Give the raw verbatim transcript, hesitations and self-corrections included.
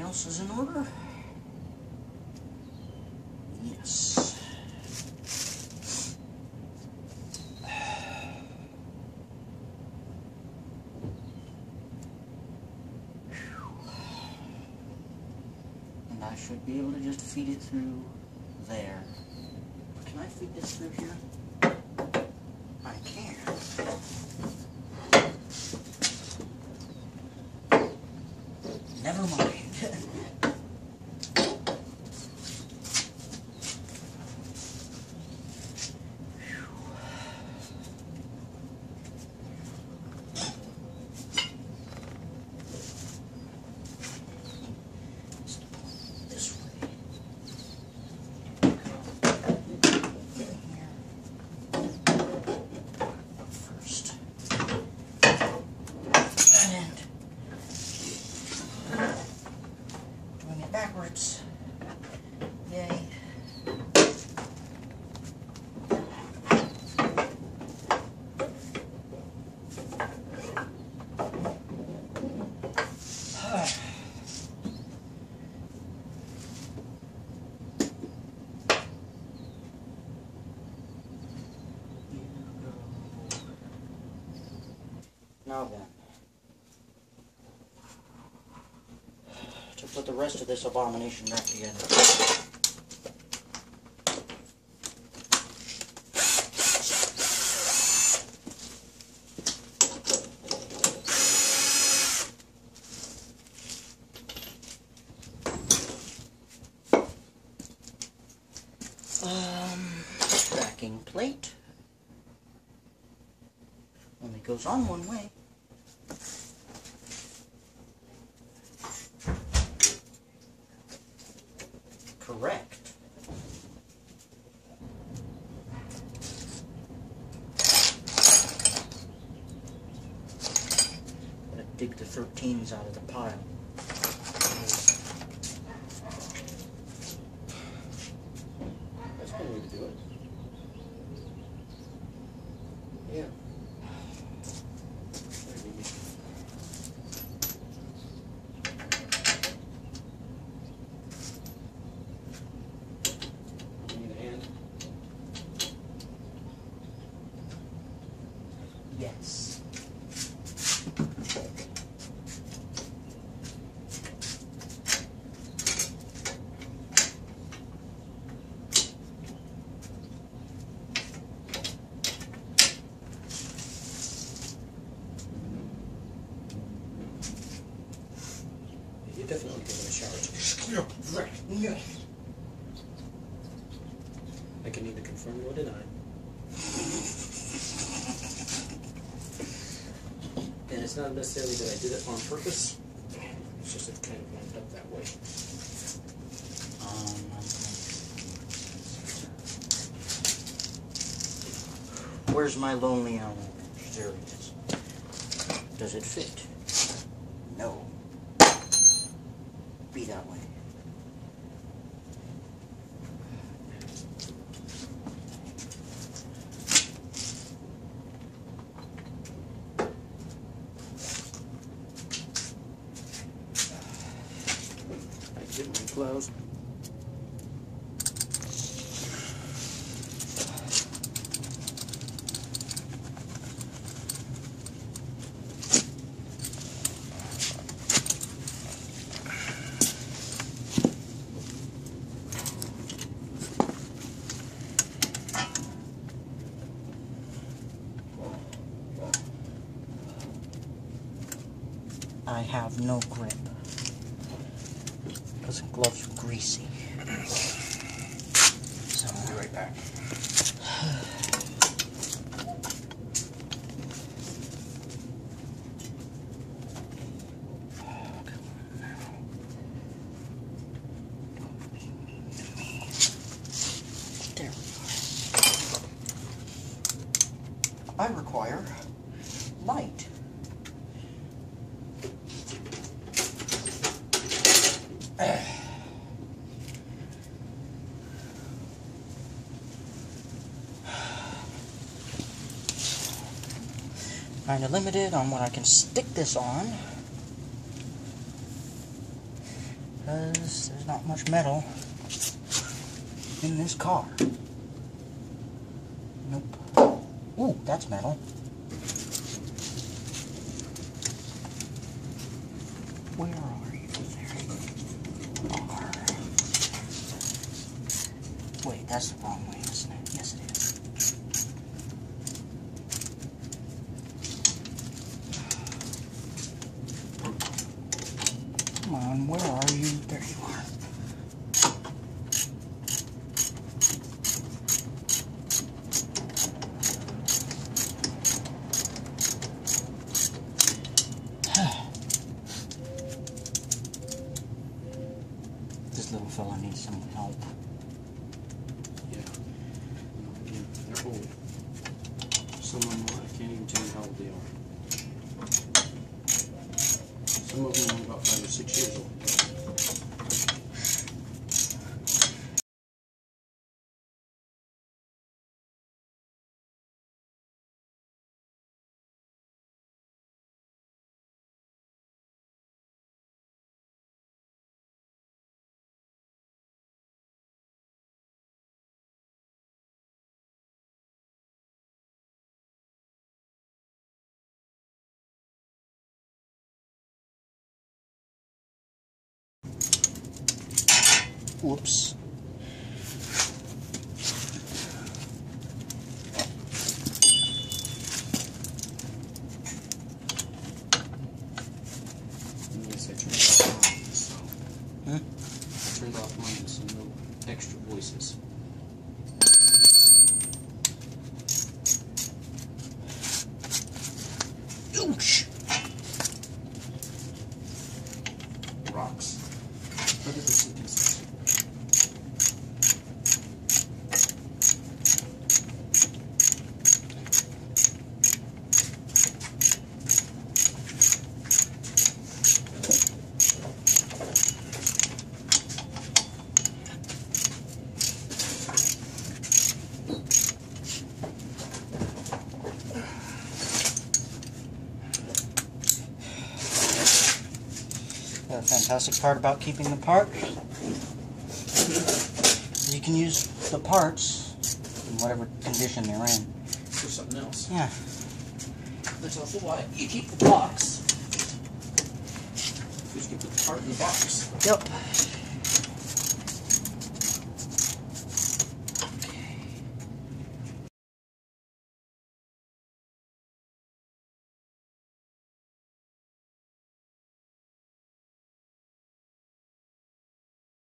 else is in order? Yes. And I should be able to just feed it through there. Can I feed this through here? I can. Never mind. This way. First. And doing it backwards. Yay. Now then, to put the rest of this abomination back together. Um, backing plate only goes on one way. Correct. Gotta dig the thirteens out of the pile. That's one way to do it. Yeah. Yes. You definitely give it a shower. Yeah. I can neither confirm nor deny. And it's not necessarily that I did it on purpose. It's just it kind of wound up that way. Um, where's my lonely owl? There it is. Does it fit? No. Be that way. Get my gloves. I have no grip. Because the gloves are greasy. So I'll be right back. There we are. I require light. Kind of limited on what I can stick this on. because there's not much metal in this car. Nope. Ooh, that's metal. Where are you? There you are. Wait, that's the wrong way, isn't it? Yes, it is. Come on, where are you? There you are. This little fella needs some help. Yeah. Again, they're old. Some of them, I can't even tell you how old they are. Some of them are only about five or six years old. Whoops. I guess I turned off mine, so. Hmm? I turned off mine, so no extra voices. Ouch! Rocks. Look at this pieces. The fantastic part about keeping the parts, you can use the parts in whatever condition they're in. For something else. Yeah. That's also why you keep the box. Just keep the part in the box. Yep.